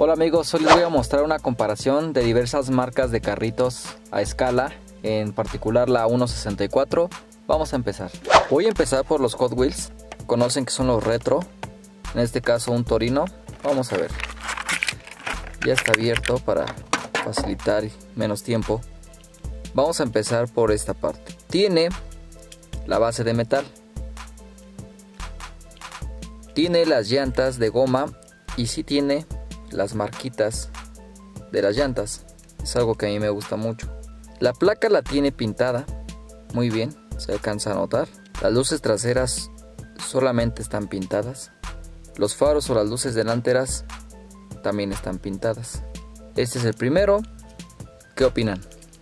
Hola amigos, hoy les voy a mostrar una comparación de diversas marcas de carritos a escala, en particular la 1.64. Vamos a empezar. Voy a empezar por los Hot Wheels. Conocen que son los retro, en este caso un Torino. Vamos a ver. Ya está abierto para facilitar menos tiempo. Vamos a empezar por esta parte. Tiene la base de metal. Tiene las llantas de goma y sí tiene las marquitas de las llantas. Es algo que a mí me gusta mucho. La placa la tiene pintada muy bien, se alcanza a notar. Las luces traseras solamente están pintadas. Los faros o las luces delanteras también están pintadas. Este es el primero. ¿Qué opinan?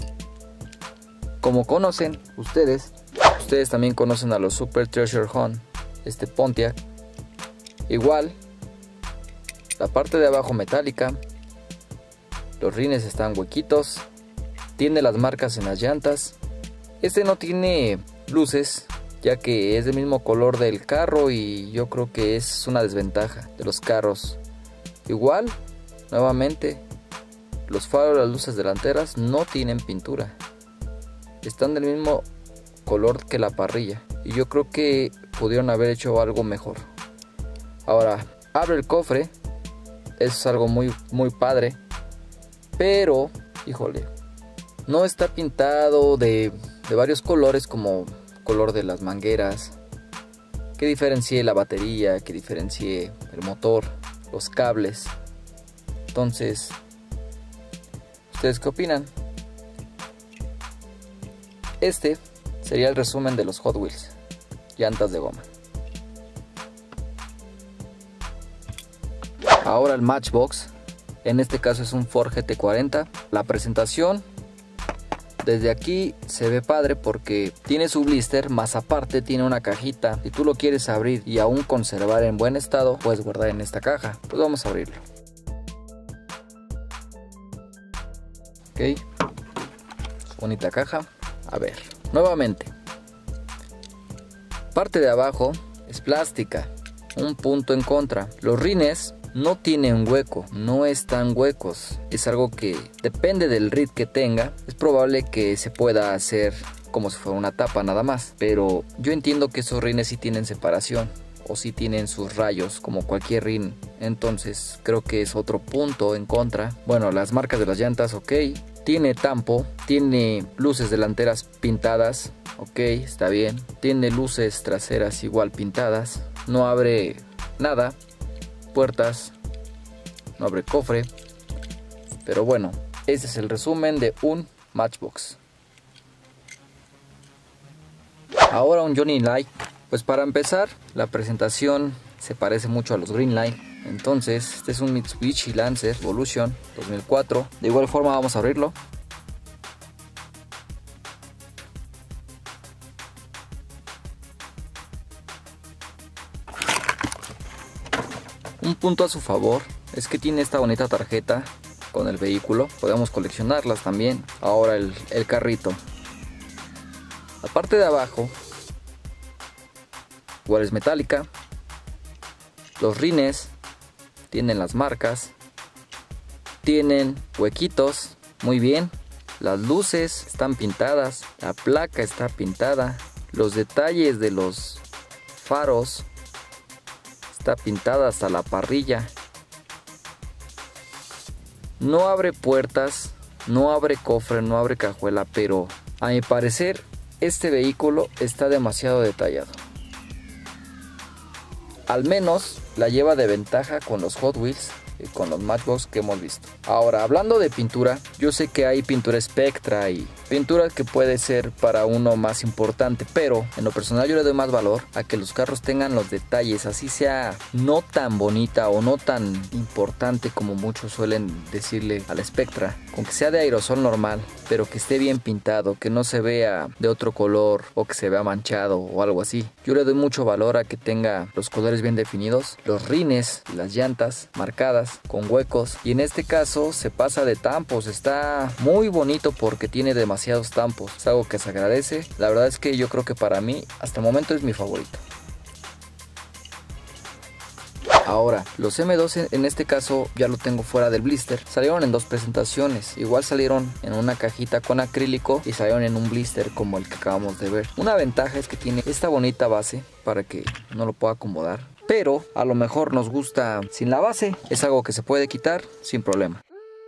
Como conocen ustedes también conocen a los Super Treasure Hunt, Pontiac. Igual, la parte de abajo metálica, los rines están huequitos, tiene las marcas en las llantas. Este no tiene luces, ya que es del mismo color del carro y yo creo que es una desventaja de los carros. Igual, nuevamente, los faros, las luces delanteras no tienen pintura, están del mismo color que la parrilla y yo creo que pudieron haber hecho algo mejor. Ahora, abre el cofre, es algo muy padre, pero, híjole, no está pintado de varios colores como color de las mangueras, que diferencie la batería, que diferencie el motor, los cables. Entonces, ¿ustedes qué opinan? Este sería el resumen de los Hot Wheels, llantas de goma. Ahora el Matchbox, en este caso es un Ford GT40. La presentación desde aquí se ve padre porque tiene su blister, más aparte tiene una cajita. Si tú lo quieres abrir y aún conservar en buen estado, puedes guardar en esta caja. Pues vamos a abrirlo. Ok, bonita caja. A ver, nuevamente, parte de abajo es plástica. Un punto en contra: los rines no tienen hueco, no están huecos. Es algo que depende del rid que tenga. Es probable que se pueda hacer como si fuera una tapa nada más, pero yo entiendo que esos rines sí tienen separación o sí tienen sus rayos como cualquier rin. Entonces creo que es otro punto en contra. Bueno, las marcas de las llantas, ok. Tiene tampo, tiene luces delanteras pintadas, ok, está bien. Tiene luces traseras igual pintadas. No abre nada, puertas, no abre cofre. Pero bueno, ese es el resumen de un Matchbox. Ahora un Johnny Light. Pues para empezar, la presentación se parece mucho a los Greenline. Entonces, este es un Mitsubishi Lancer Evolution 2004. De igual forma vamos a abrirlo. Un punto a su favor es que tiene esta bonita tarjeta con el vehículo. Podemos coleccionarlas también. Ahora el carrito. La parte de abajo igual es metálica. Los rines tienen las marcas, tienen huequitos, muy bien. Las luces están pintadas, la placa está pintada, los detalles de los faros está pintada hasta la parrilla. No abre puertas, no abre cofre, no abre cajuela, pero a mi parecer este vehículo está demasiado detallado. Al menos la lleva de ventaja con los Hot Wheels y con los Matchbox que hemos visto. Ahora, hablando de pintura, yo sé que hay pintura Spectra y pintura que puede ser para uno más importante, pero en lo personal yo le doy más valor a que los carros tengan los detalles, así sea no tan bonita o no tan importante como muchos suelen decirle al Spectra, con que sea de aerosol normal, pero que esté bien pintado, que no se vea de otro color o que se vea manchado o algo así. Yo le doy mucho valor a que tenga los colores bien definidos, los rines y las llantas marcadas con huecos, y en este caso se pasa de tampos. Está muy bonito porque tiene demasiados tampos, es algo que se agradece. La verdad es que yo creo que para mí hasta el momento es mi favorito. Ahora, los M2 en este caso ya lo tengo fuera del blister. Salieron en dos presentaciones. Igual salieron en una cajita con acrílico y salieron en un blister como el que acabamos de ver. Una ventaja es que tiene esta bonita base para que no lo pueda acomodar. Pero a lo mejor nos gusta sin la base. Es algo que se puede quitar sin problema.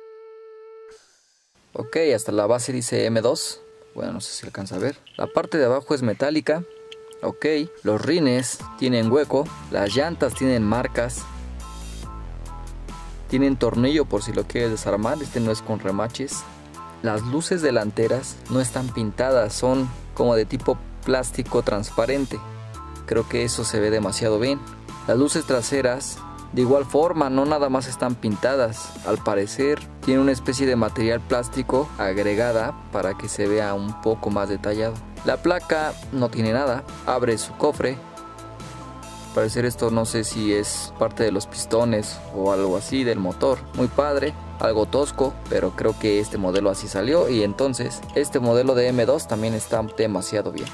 Ok, hasta la base dice M2. Bueno, no sé si alcanza a ver. La parte de abajo es metálica. Ok, los rines tienen hueco. Las llantas tienen marcas. Tienen tornillo por si lo quieres desarmar. Este no es con remaches. Las luces delanteras no están pintadas. Son como de tipo plástico transparente. Creo que eso se ve demasiado bien. Las luces traseras de igual forma, no nada más están pintadas. Al parecer tiene una especie de material plástico agregada para que se vea un poco más detallado. La placa no tiene nada. Abre su cofre. Al parecer esto no sé si es parte de los pistones o algo así del motor. Muy padre, algo tosco, pero creo que este modelo así salió. Y entonces este modelo de M2 también está demasiado bien.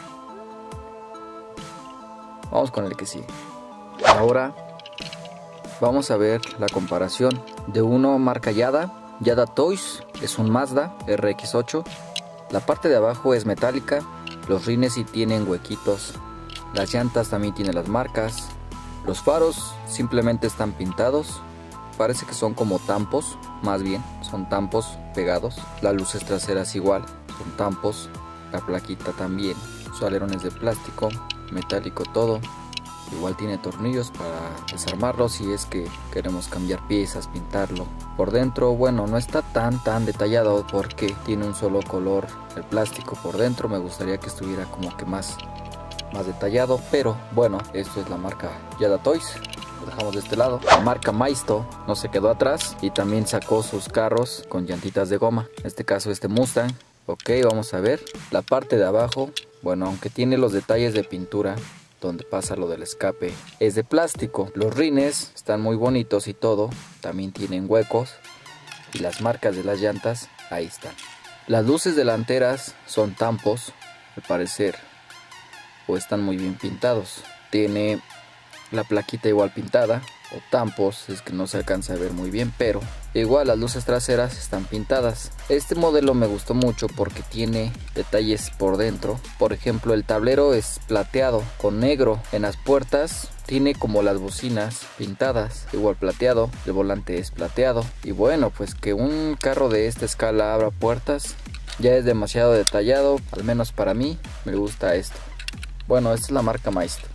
Vamos con el que sigue. Ahora vamos a ver la comparación de uno marca Yada Toys. Es un Mazda RX8. La parte de abajo es metálica. Los rines sí tienen huequitos. Las llantas también tienen las marcas. Los faros simplemente están pintados. Parece que son como tampos. Más bien, son tampos pegados. Las luces traseras igual, son tampos. La plaquita también. Su alerón es de plástico, metálico todo. Igual tiene tornillos para desarmarlo si es que queremos cambiar piezas, pintarlo. Por dentro, bueno, no está tan detallado porque tiene un solo color el plástico por dentro. Me gustaría que estuviera como que más detallado, pero bueno, esto es la marca Yada Toys. Lo dejamos de este lado. La marca Maisto no se quedó atrás y también sacó sus carros con llantitas de goma. En este caso este Mustang. Ok, vamos a ver la parte de abajo. Bueno, aunque tiene los detalles de pintura donde pasa lo del escape, es de plástico. Los rines están muy bonitos y todo, también tienen huecos y las marcas de las llantas ahí están. Las luces delanteras son tampos, al parecer, o están muy bien pintados. Tiene la plaquita igual pintada o tampos, es que no se alcanza a ver muy bien, pero igual las luces traseras están pintadas. Este modelo me gustó mucho porque tiene detalles por dentro. Por ejemplo, el tablero es plateado con negro. En las puertas tiene como las bocinas pintadas, igual plateado. El volante es plateado. Y bueno, pues que un carro de esta escala abra puertas ya es demasiado detallado. Al menos para mí me gusta esto. Bueno, esta es la marca Maisto.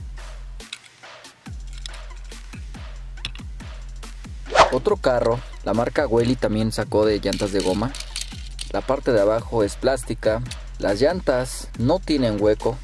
Otro carro, la marca Welly también sacó de llantas de goma. La parte de abajo es plástica. Las llantas no tienen hueco.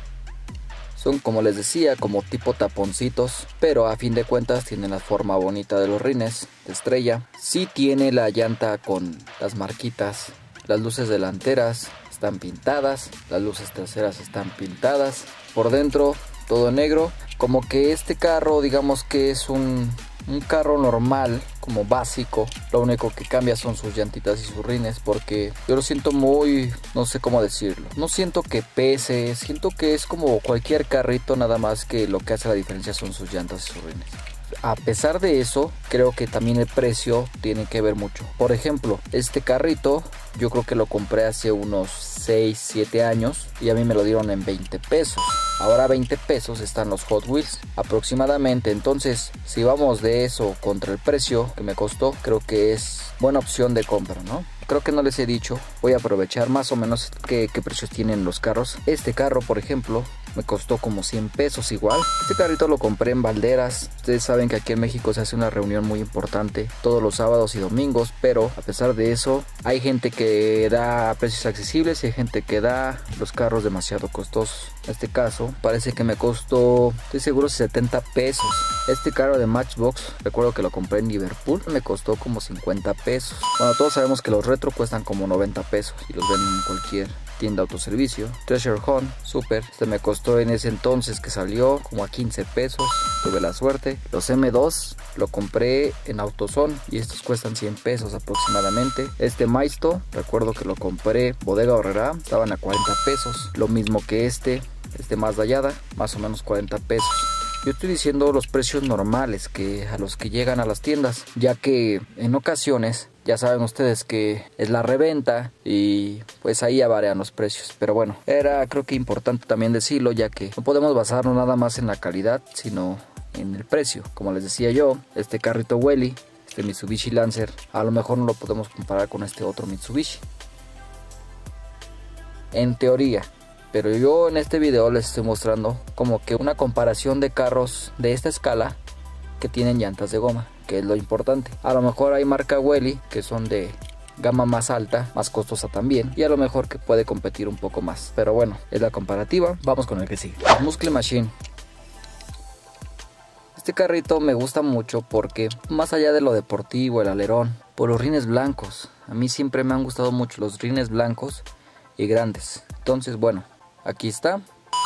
Son, como les decía, como tipo taponcitos, pero a fin de cuentas tienen la forma bonita de los rines de estrella. Sí tiene la llanta con las marquitas. Las luces delanteras están pintadas. Las luces traseras están pintadas. Por dentro todo negro. Como que este carro, digamos que es un carro normal, como básico. Lo único que cambia son sus llantitas y sus rines, porque yo lo siento muy, no sé cómo decirlo, no siento que pese, siento que es como cualquier carrito, nada más que lo que hace la diferencia son sus llantas y sus rines. A pesar de eso, creo que también el precio tiene que ver mucho. Por ejemplo, este carrito yo creo que lo compré hace unos 6-7 años y a mí me lo dieron en 20 pesos. Ahora 20 pesos están los Hot Wheels aproximadamente. Entonces, si vamos de eso contra el precio que me costó, creo que es buena opción de compra, ¿no? Creo que no les he dicho, voy a aprovechar más o menos qué precios tienen los carros. Este carro, por ejemplo, me costó como 100 pesos igual. Este carrito lo compré en Valderas. Ustedes saben que aquí en México se hace una reunión muy importante todos los sábados y domingos, pero a pesar de eso, hay gente que da precios accesibles y hay gente que da los carros demasiado costosos. En este caso, parece que me costó, estoy seguro, 70 pesos. Este carro de Matchbox, recuerdo que lo compré en Liverpool, me costó como 50 pesos. Bueno, todos sabemos que los retro cuestan como 90 pesos y los venden en cualquier tienda autoservicio. Treasure Hunt Super, este me costó en ese entonces que salió como a 15 pesos, tuve la suerte. Los M2 lo compré en AutoZone y estos cuestan 100 pesos aproximadamente. Este Maisto, recuerdo que lo compré Bodega Aurrerá, estaban a 40 pesos, lo mismo que este Mazda Yada, más o menos 40 pesos. Yo estoy diciendo los precios normales a los que llegan a las tiendas, ya que en ocasiones ya saben ustedes que es la reventa y pues ahí ya varían los precios. Pero bueno, era creo que importante también decirlo, ya que no podemos basarnos nada más en la calidad, sino en el precio. Como les decía yo, este carrito Welly, este Mitsubishi Lancer, a lo mejor no lo podemos comparar con este otro Mitsubishi, en teoría. Pero yo en este video les estoy mostrando como que una comparación de carros de esta escala que tienen llantas de goma, que es lo importante. A lo mejor hay marca Welly que son de gama más alta, más costosa también, y a lo mejor que puede competir un poco más. Pero bueno, es la comparativa. Vamos con el que sigue. Muscle Machine. Este carrito me gusta mucho porque más allá de lo deportivo, el alerón, por los rines blancos. A mí siempre me han gustado mucho los rines blancos y grandes. Entonces bueno, aquí está.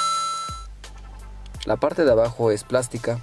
La parte de abajo es plástica.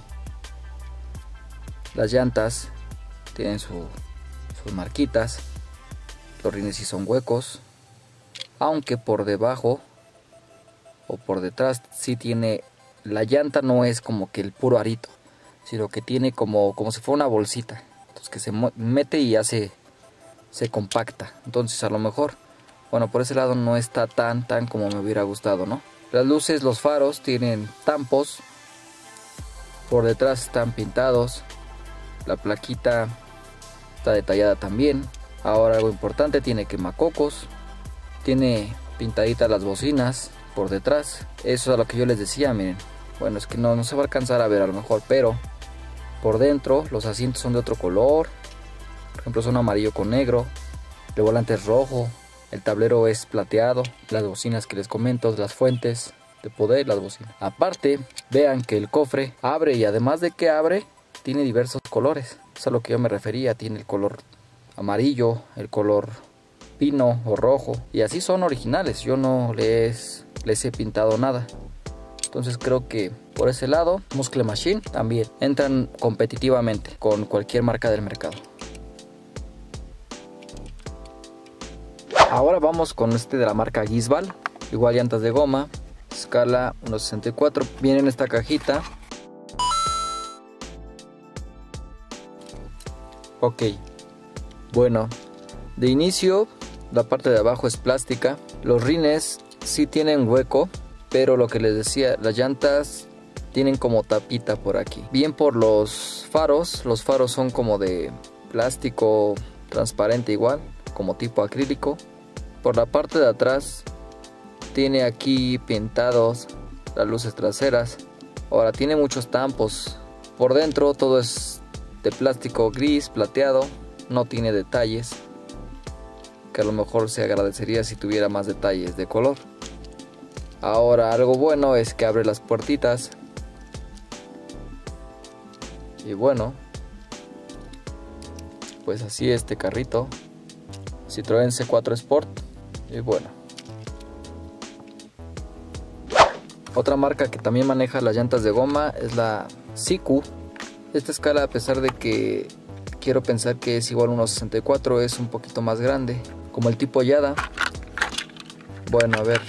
Las llantas tienen sus marquitas. Los rines sí son huecos, aunque por debajo o por detrás sí tiene, la llanta no es como que el puro arito, sino que tiene como si fuera una bolsita, entonces que se mete y ya se compacta. Entonces a lo mejor, bueno, por ese lado no está tan como me hubiera gustado, ¿no? Las luces, los faros tienen tampos, por detrás están pintados, la plaquita está detallada también. Ahora algo importante, tiene quemacocos, tiene pintaditas las bocinas por detrás. Eso es a lo que yo les decía, miren. Bueno, es que no se va a alcanzar a ver a lo mejor, pero por dentro los asientos son de otro color. Por ejemplo, son amarillo con negro, el volante es rojo, el tablero es plateado, las bocinas que les comento, las fuentes de poder, las bocinas. Aparte, vean que el cofre abre, y además de que abre, tiene diversos colores. Eso es a lo que yo me refería, tiene el color amarillo, el color pino o rojo, y así son originales. Yo no les he pintado nada. Entonces creo que por ese lado Muscle Machine también entran competitivamente con cualquier marca del mercado. Ahora vamos con este de la marca Gisbal. Igual llantas de goma, escala 1.64. Viene en esta cajita. Ok. Bueno, de inicio la parte de abajo es plástica. Los rines sí tienen hueco, pero lo que les decía, las llantas tienen como tapita por aquí. Bien por los faros son como de plástico transparente igual, como tipo acrílico. Por la parte de atrás tiene aquí pintados las luces traseras. Ahora tiene muchos tampos. Por dentro todo es de plástico gris, plateado. No tiene detalles, que a lo mejor se agradecería si tuviera más detalles de color. Ahora algo bueno es que abre las puertitas. Y bueno, pues así este carrito Citroën C4 Sport. Y bueno, otra marca que también maneja las llantas de goma es la Siku. Esta escala, a pesar de que quiero pensar que es igual a 1.64, es un poquito más grande, como el tipo Yada. Bueno, a ver.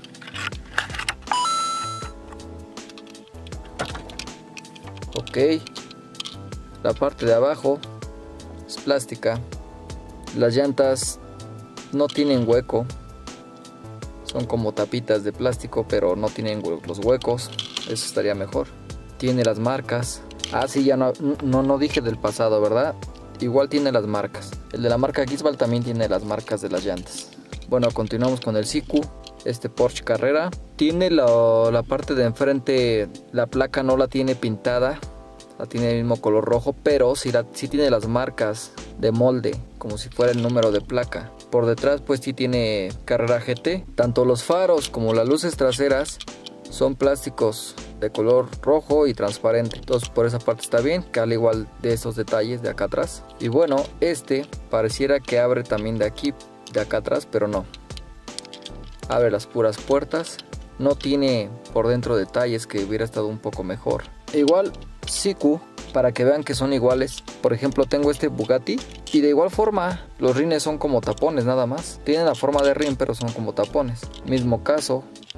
Ok. La parte de abajo es plástica. Las llantas no tienen hueco. Son como tapitas de plástico, pero no tienen los huecos. Eso estaría mejor. Tiene las marcas. Ah, sí, ya no dije del pasado, ¿verdad? Igual tiene las marcas. El de la marca Gisbal también tiene las marcas de las llantas. Bueno, continuamos con el Siku. Este Porsche Carrera. Tiene la parte de enfrente, la placa no la tiene pintada. La tiene el mismo color rojo, pero sí tiene las marcas de molde, como si fuera el número de placa. Por detrás pues sí tiene Carrera GT. Tanto los faros como las luces traseras son plásticos de color rojo y transparente. Entonces por esa parte está bien, que al igual de esos detalles de acá atrás. Y bueno, este pareciera que abre también de aquí, de acá atrás, pero no. Abre las puras puertas. No tiene por dentro detalles, que hubiera estado un poco mejor. Igual Siku, para que vean que son iguales. Por ejemplo, tengo este Bugatti y de igual forma los rines son como tapones nada más. Tienen la forma de rin, pero son como tapones. Mismo caso,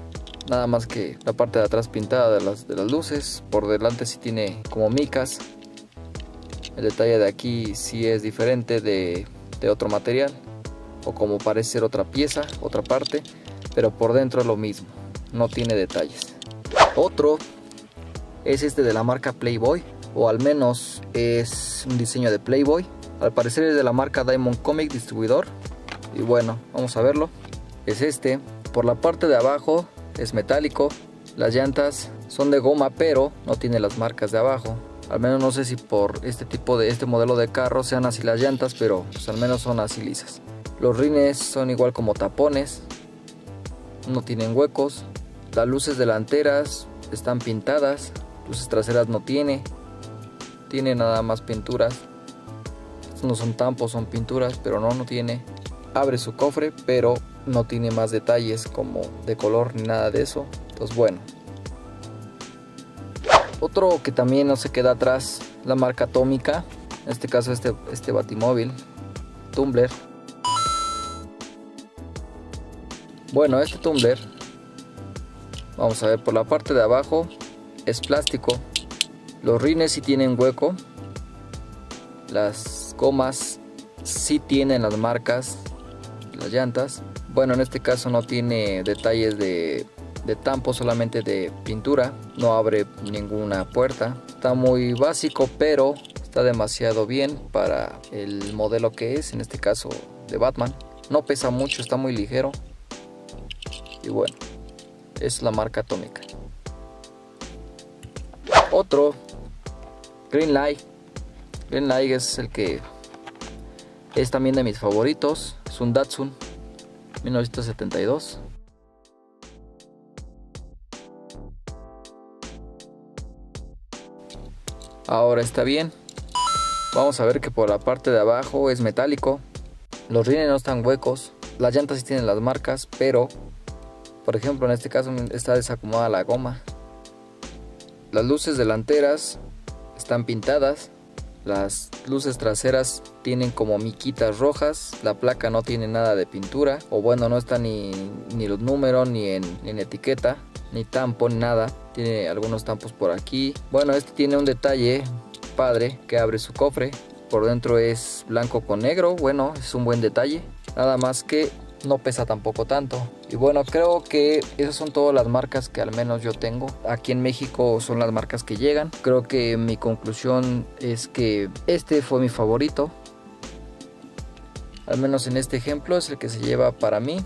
nada más que la parte de atrás pintada de las luces. Por delante sí tiene como micas. El detalle de aquí sí es diferente de otro material, o como parece ser otra pieza, otra parte, pero por dentro es lo mismo, no tiene detalles. Otro es este de la marca Playboy, o al menos es un diseño de Playboy. Al parecer es de la marca Diamond Comic Distribuidor. Y bueno, vamos a verlo. Es este. Por la parte de abajo es metálico. Las llantas son de goma, pero no tiene las marcas de abajo. Al menos no sé si por este modelo de carro sean así las llantas, pero pues al menos son así lisas. Los rines son igual como tapones, no tienen huecos. Las luces delanteras están pintadas, luces traseras no tiene nada más pinturas. Estos no son tampos, son pinturas, pero no tiene. Abre su cofre, pero no tiene más detalles como de color ni nada de eso. Entonces bueno. Otro que también no se queda atrás, la marca Atómica. En este caso este batimóvil Tumbler. Bueno, este Tumbler, vamos a ver, por la parte de abajo es plástico. Los rines sí tienen hueco. Las gomas sí tienen las marcas, las llantas. Bueno, en este caso no tiene detalles de tampo, solamente de pintura. No abre ninguna puerta. Está muy básico, pero está demasiado bien para el modelo que es, en este caso de Batman. No pesa mucho, está muy ligero. Y bueno, es la marca Atómica. Otro, Greenlight. Greenlight es el que es también de mis favoritos. Es un Datsun 1972. Ahora está bien. Vamos a ver que por la parte de abajo es metálico. Los rines no están huecos. Las llantas sí tienen las marcas, pero por ejemplo en este caso está desacomodada la goma. Las luces delanteras están pintadas. Las luces traseras tienen como miquitas rojas. La placa no tiene nada de pintura, o bueno, no está ni los números ni en etiqueta, ni tampo, ni nada. Tiene algunos tampos por aquí. Bueno, este tiene un detalle padre, que abre su cofre. Por dentro es blanco con negro. Bueno, es un buen detalle. Nada más que no pesa tampoco tanto. Y bueno, creo que esas son todas las marcas que al menos yo tengo. Aquí en México son las marcas que llegan. Creo que mi conclusión es que este fue mi favorito. Al menos en este ejemplo es el que se lleva para mí.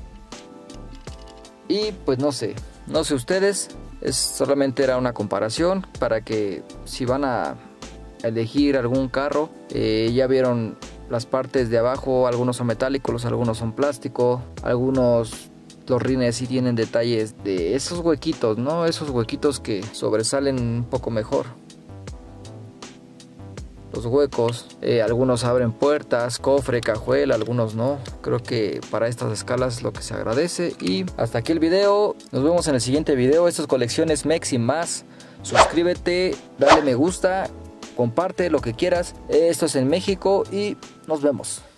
Y pues no sé ustedes. Solamente era una comparación para que si van a elegir algún carro, ya vieron las partes de abajo. Algunos son metálicos, algunos son plástico, algunos los rines sí tienen detalles de esos huequitos, ¿no? Esos huequitos que sobresalen un poco mejor. Los huecos, algunos abren puertas, cofre, cajuela, algunos no. Creo que para estas escalas es lo que se agradece. Y hasta aquí el video. Nos vemos en el siguiente video. Estas colecciones Mex y más. Suscríbete, dale me gusta, comparte lo que quieras. Esto es en México y nos vemos.